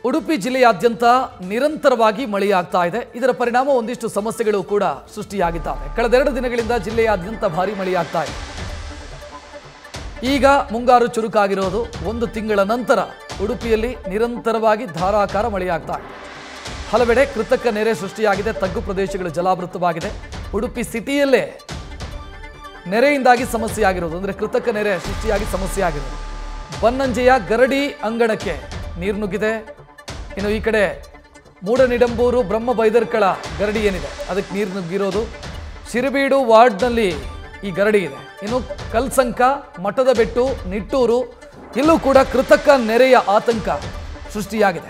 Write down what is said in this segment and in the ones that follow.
ಉಡುಪಿ ಜಿಲ್ಲೆಯಾದ್ಯಂತ ನಿರಂತರವಾಗಿ ಮಳೆಯಾಗ್ತಾ ಇದೆ. ಇದರ ಪರಿಣಾಮ ಒಂದಿಷ್ಟು ಸಮಸ್ಯೆಗಳು ಕೂಡ ಸೃಷ್ಟಿಯಾಗಿದ್ದಾವೆ. ಕಳೆದ 2 ದಿನಗಳಿಂದ ಜಿಲ್ಲೆಯಾದ್ಯಂತ ಭಾರಿ ಮಳೆಯಾಗ್ತಾ ಇದೆ. ಈಗ ಮುಂಗಾರು ಚುರುಕಾಗಿರೋದು 1 ತಿಂಗಳ ನಂತರ ಉಡುಪಿಯಲ್ಲಿ ನಿರಂತರವಾಗಿ ಧಾರಾಕಾರ ಮಳೆಯಾಗ್ತಾ ಇದೆ. ಹಲವೆಡೆ ಕೃತಕ ನೆರೆ ಸೃಷ್ಟಿಯಾಗಿದೆ. ತಗ್ಗು ಪ್ರದೇಶಗಳು ಜಲಾವೃತವಾಗಿದೆ. ಉಡುಪಿ ಸಿಟಿಯಲ್ಲೇ ನೆರೆಯಿಂದಾಗಿ ಸಮಸ್ಯೆ ಆಗಿರೋದು, ಅಂದರೆ ಕೃತಕ ನೆರೆ ಸೃಷ್ಟಿಯಾಗಿ ಸಮಸ್ಯೆ ಆಗಿರೋದು. ಬನ್ನಂಜೆಯ ಗರಡಿ ಅಂಗಣಕ್ಕೆ ನೀರು ನುಗ್ಗಿದೆ. ಇನ್ನು ಈ ಕಡೆ ಮೂಡನಿಡಂಬೂರು ಬ್ರಹ್ಮ ಬೈದರ್ಕಳ ಗರಡಿ ಏನಿದೆ ಅದಕ್ಕೆ ನೀರು ನುಗ್ಗಿರೋದು. ಶಿರಬೀಡು ವಾರ್ಡ್ನಲ್ಲಿ ಈ ಗರಡಿ ಇದೆ. ಇನ್ನು ಕಲ್ಸಂಕ, ಮಠದಬೆಟ್ಟು, ನಿಟ್ಟೂರು ಇಲ್ಲೂ ಕೂಡ ಕೃತಕ ನೆರೆಯ ಆತಂಕ ಸೃಷ್ಟಿಯಾಗಿದೆ.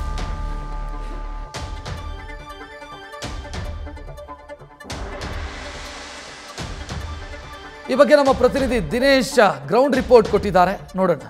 ಈ ಬಗ್ಗೆ ನಮ್ಮ ಪ್ರತಿನಿಧಿ ದಿನೇಶ್ ಗ್ರೌಂಡ್ ರಿಪೋರ್ಟ್ ಕೊಟ್ಟಿದ್ದಾರೆ, ನೋಡೋಣ.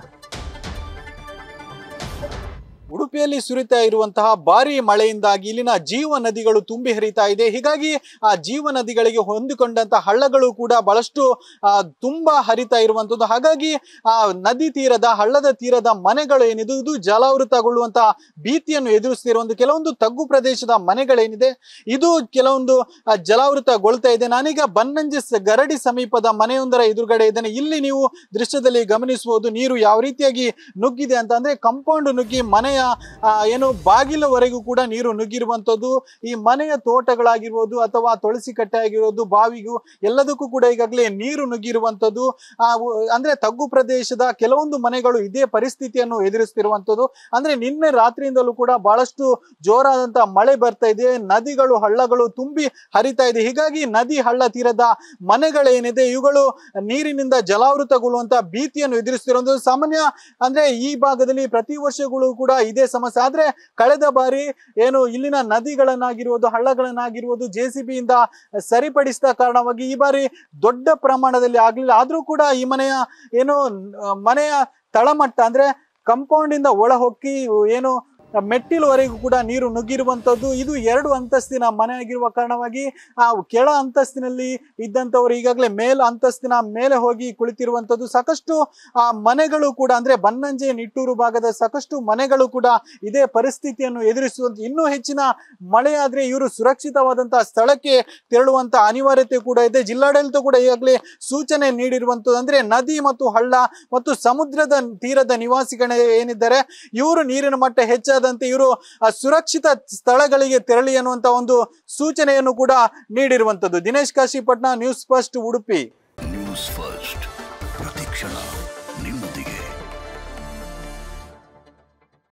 ಉಡುಪಿಯಲ್ಲಿ ಸುರಿತಾ ಇರುವಂತಹ ಭಾರಿ ಮಳೆಯಿಂದಾಗಿ ಇಲ್ಲಿನ ಜೀವ ನದಿಗಳು ತುಂಬಿ ಹರಿತಾ ಇದೆ. ಹೀಗಾಗಿ ಆ ಜೀವ ನದಿಗಳಿಗೆ ಹೊಂದಿಕೊಂಡಂತಹ ಹಳ್ಳಗಳು ಕೂಡ ಬಹಳಷ್ಟು ತುಂಬಾ ಹರಿತಾ ಇರುವಂತದ್ದು. ಹಾಗಾಗಿ ಆ ನದಿ ತೀರದ, ಹಳ್ಳದ ತೀರದ ಮನೆಗಳು ಏನಿದೆ ಇದು ಜಲಾವೃತಗೊಳ್ಳುವಂತಹ ಭೀತಿಯನ್ನು ಎದುರಿಸ್ತಿರುವಂತ ಕೆಲವೊಂದು ತಗ್ಗು ಪ್ರದೇಶದ ಮನೆಗಳೇನಿದೆ ಇದು ಕೆಲವೊಂದು ಜಲಾವೃತಗೊಳ್ತಾ ಇದೆ. ನಾನೀಗ ಬನ್ನಂಜೆ ಗರಡಿ ಸಮೀಪದ ಮನೆಯೊಂದರ ಎದುರುಗಡೆ ಇದ್ದೇನೆ. ಇಲ್ಲಿ ನೀವು ದೃಶ್ಯದಲ್ಲಿ ಗಮನಿಸಬಹುದು ನೀರು ಯಾವ ರೀತಿಯಾಗಿ ನುಗ್ಗಿದೆ ಅಂತ. ಅಂದ್ರೆ ಕಾಂಪೌಂಡ್ ನುಗ್ಗಿ ಮನೆಯ ಏನು ಬಾಗಿಲವರೆಗೂ ಕೂಡ ನೀರು ನುಗ್ಗಿರುವಂತದ್ದು. ಈ ಮನೆಯ ತೋಟಗಳಾಗಿರ್ಬೋದು ಅಥವಾ ತುಳಸಿ ಕಟ್ಟೆ ಆಗಿರೋದು, ಬಾವಿಗೂ ಎಲ್ಲದಕ್ಕೂ ಕೂಡ ಈಗಾಗಲೇ ನೀರು ನುಗ್ಗಿರುವಂತದ್ದು. ಅಂದ್ರೆ ತಗ್ಗು ಪ್ರದೇಶದ ಕೆಲವೊಂದು ಮನೆಗಳು ಇದೇ ಪರಿಸ್ಥಿತಿಯನ್ನು ಎದುರಿಸ್ತಿರುವಂತದ್ದು. ಅಂದ್ರೆ ನಿನ್ನೆ ರಾತ್ರಿಯಿಂದಲೂ ಕೂಡ ಬಹಳಷ್ಟು ಜೋರಾದಂತಹ ಮಳೆ ಬರ್ತಾ ಇದೆ. ನದಿಗಳು, ಹಳ್ಳಗಳು ತುಂಬಿ ಹರಿತಾ ಇದೆ. ಹೀಗಾಗಿ ನದಿ, ಹಳ್ಳ ತೀರದ ಮನೆಗಳೇನಿದೆ ಇವುಗಳು ನೀರಿನಿಂದ ಜಲಾವೃತಗೊಳ್ಳುವಂತಹ ಭೀತಿಯನ್ನು ಎದುರಿಸ್ತಿರುವಂತದ್ದು. ಸಾಮಾನ್ಯ ಅಂದ್ರೆ ಈ ಭಾಗದಲ್ಲಿ ಪ್ರತಿ ವರ್ಷಗಳು ಕೂಡ ಇದೇ ಸಮಸ್ಯೆ. ಆದ್ರೆ ಕಳೆದ ಬಾರಿ ಏನು ಇಲ್ಲಿನ ನದಿಗಳನ್ನಾಗಿರುವುದು, ಹಳ್ಳಗಳನ್ನಾಗಿರುವುದು JCB ಇಂದ ಸರಿಪಡಿಸಿದ ಕಾರಣವಾಗಿ ಈ ಬಾರಿ ದೊಡ್ಡ ಪ್ರಮಾಣದಲ್ಲಿ ಆಗ್ಲಿಲ್ಲ. ಆದ್ರೂ ಕೂಡ ಈ ಮನೆಯ ತಳಮಟ್ಟ ಅಂದ್ರೆ ಕಾಂಪೌಂಡ್ ಇಂದ ಒಳ ಹೊಕ್ಕಿ ಏನು ಮೆಟ್ಟಿಲುವರೆಗೂ ಕೂಡ ನೀರು ನುಗ್ಗಿರುವಂತದ್ದು. ಇದು 2 ಅಂತಸ್ತಿನ ಮನೆ ಆಗಿರುವ ಕಾರಣವಾಗಿ ಆ ಕೆಳ ಅಂತಸ್ತಿನಲ್ಲಿ ಇದ್ದಂಥವ್ರು ಈಗಾಗಲೇ ಅಂತಸ್ತಿನ ಮೇಲೆ ಹೋಗಿ ಕುಳಿತಿರುವಂತದ್ದು. ಸಾಕಷ್ಟು ಆ ಮನೆಗಳು ಕೂಡ ಅಂದ್ರೆ ಬನ್ನಂಜೆ, ನಿಟ್ಟೂರು ಭಾಗದ ಸಾಕಷ್ಟು ಮನೆಗಳು ಕೂಡ ಇದೇ ಪರಿಸ್ಥಿತಿಯನ್ನು ಎದುರಿಸುವಂತ. ಇನ್ನೂ ಹೆಚ್ಚಿನ ಮಳೆ ಆದ್ರೆ ಇವರು ಸುರಕ್ಷಿತವಾದಂತಹ ಸ್ಥಳಕ್ಕೆ ತೆರಳುವಂತ ಅನಿವಾರ್ಯತೆ ಕೂಡ ಇದೆ. ಜಿಲ್ಲಾಡಳಿತ ಕೂಡ ಈಗಾಗಲೇ ಸೂಚನೆ ನೀಡಿರುವಂತದ್ದು. ಅಂದ್ರೆ ನದಿ ಮತ್ತು ಹಳ್ಳ ಮತ್ತು ಸಮುದ್ರದ ತೀರದ ನಿವಾಸಿಗಳು ಏನಿದ್ದಾರೆ ಇವರು ನೀರಿನ ಮಟ್ಟ ಹೆಚ್ಚಾದಂತೆ ಇವರು ಸುರಕ್ಷಿತ ಸ್ಥಳಗಳಿಗೆ ತೆರಳಿ ಅನ್ನುವಂತ ಒಂದು ಸೂಚನೆಯನ್ನು ಕೂಡ ನೀಡಿರುವಂತದ್ದು. Dinesh Kashipatna, news first, Udupi.